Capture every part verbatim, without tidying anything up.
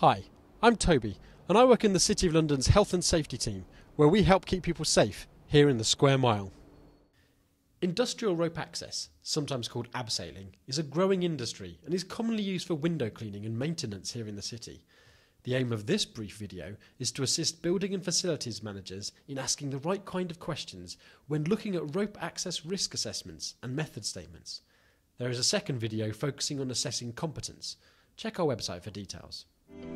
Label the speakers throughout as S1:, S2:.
S1: Hi, I'm Toby, and I work in the City of London's Health and Safety team, where we help keep people safe here in the Square Mile. Industrial rope access, sometimes called abseiling, is a growing industry and is commonly used for window cleaning and maintenance here in the city. The aim of this brief video is to assist building and facilities managers in asking the right kind of questions when looking at rope access risk assessments and method statements. There is a second video focusing on assessing competence. Check our website for details.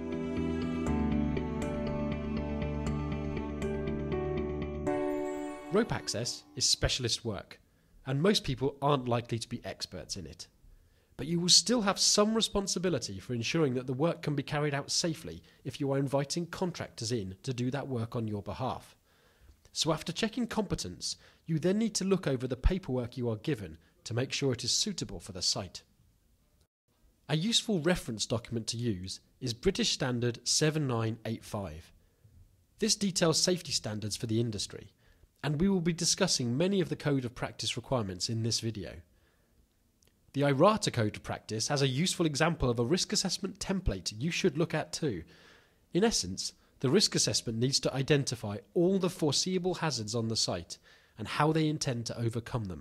S1: Rope access is specialist work, and most people aren't likely to be experts in it. But you will still have some responsibility for ensuring that the work can be carried out safely if you are inviting contractors in to do that work on your behalf. So after checking competence, you then need to look over the paperwork you are given to make sure it is suitable for the site. A useful reference document to use is British Standard seven nine eight five. This details safety standards for the industry, and we will be discussing many of the Code of Practice requirements in this video. The IRATA Code of Practice has a useful example of a risk assessment template you should look at too. In essence, the risk assessment needs to identify all the foreseeable hazards on the site and how they intend to overcome them.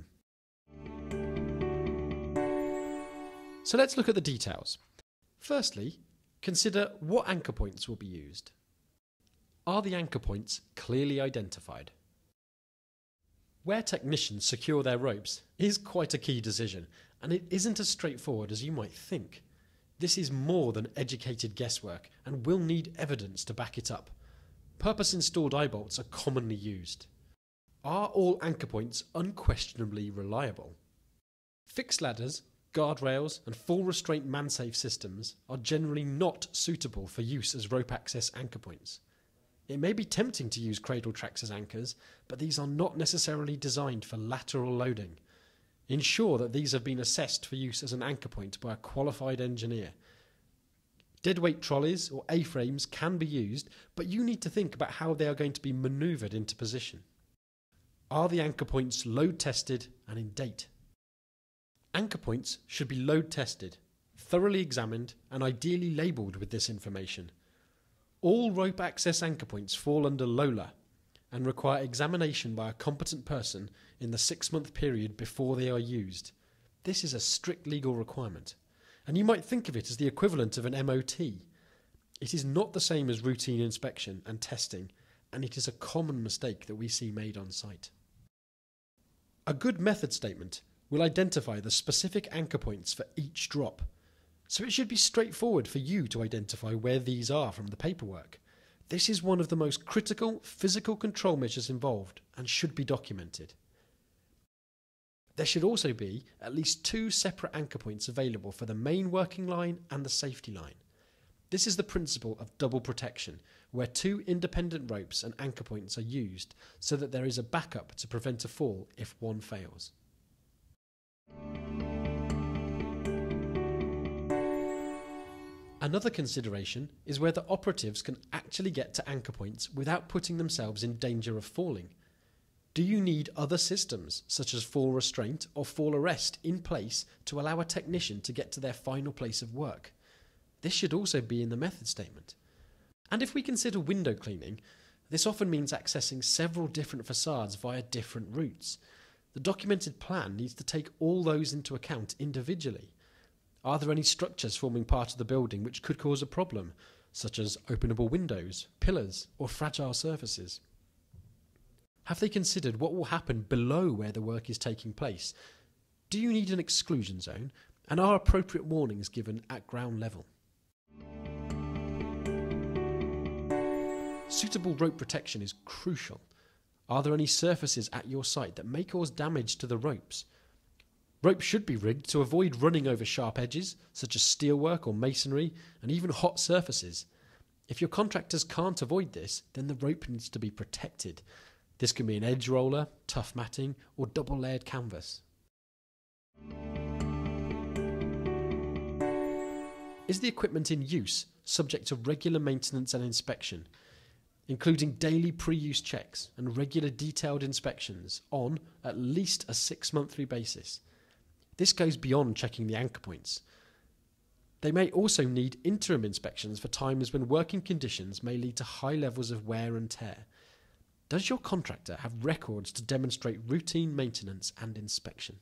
S1: So let's look at the details. Firstly, consider what anchor points will be used. Are the anchor points clearly identified? Where technicians secure their ropes is quite a key decision, and it isn't as straightforward as you might think. This is more than educated guesswork and will need evidence to back it up. Purpose-installed eye bolts are commonly used. Are all anchor points unquestionably reliable? Fixed ladders, guardrails and full restraint man-safe systems are generally not suitable for use as rope access anchor points. It may be tempting to use cradle tracks as anchors, but these are not necessarily designed for lateral loading. Ensure that these have been assessed for use as an anchor point by a qualified engineer. Deadweight trolleys or A-frames can be used, but you need to think about how they are going to be manoeuvred into position. Are the anchor points load tested and in date? Anchor points should be load tested, thoroughly examined and ideally labelled with this information. All rope access anchor points fall under LOLA and require examination by a competent person in the six-month period before they are used. This is a strict legal requirement, and you might think of it as the equivalent of an M O T. It is not the same as routine inspection and testing, and it is a common mistake that we see made on site. A good method statement will identify the specific anchor points for each drop, so it should be straightforward for you to identify where these are from the paperwork. This is one of the most critical physical control measures involved and should be documented. There should also be at least two separate anchor points available for the main working line and the safety line. This is the principle of double protection, where two independent ropes and anchor points are used so that there is a backup to prevent a fall if one fails. Another consideration is whether operatives can actually get to anchor points without putting themselves in danger of falling. Do you need other systems, such as fall restraint or fall arrest, in place to allow a technician to get to their final place of work? This should also be in the method statement. And if we consider window cleaning, this often means accessing several different facades via different routes. The documented plan needs to take all those into account individually. Are there any structures forming part of the building which could cause a problem, such as openable windows, pillars, or fragile surfaces? Have they considered what will happen below where the work is taking place? Do you need an exclusion zone, and are appropriate warnings given at ground level? Suitable rope protection is crucial. Are there any surfaces at your site that may cause damage to the ropes? Ropes should be rigged to avoid running over sharp edges, such as steelwork or masonry, and even hot surfaces. If your contractors can't avoid this, then the rope needs to be protected. This can be an edge roller, tough matting, or double-layered canvas. Is the equipment in use subject to regular maintenance and inspection, including daily pre-use checks and regular detailed inspections on at least a six-monthly basis? This goes beyond checking the anchor points. They may also need interim inspections for times when working conditions may lead to high levels of wear and tear. Does your contractor have records to demonstrate routine maintenance and inspection?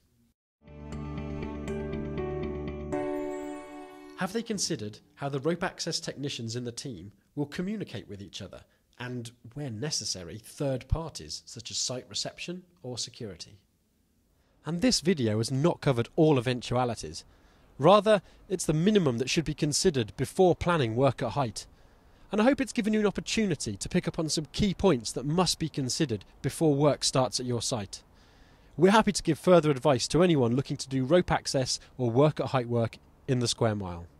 S1: Have they considered how the rope access technicians in the team will communicate with each other and, where necessary, third parties such as site reception or security? And this video has not covered all eventualities. Rather, it's the minimum that should be considered before planning work at height. And I hope it's given you an opportunity to pick up on some key points that must be considered before work starts at your site. We're happy to give further advice to anyone looking to do rope access or work at height work in the square mile.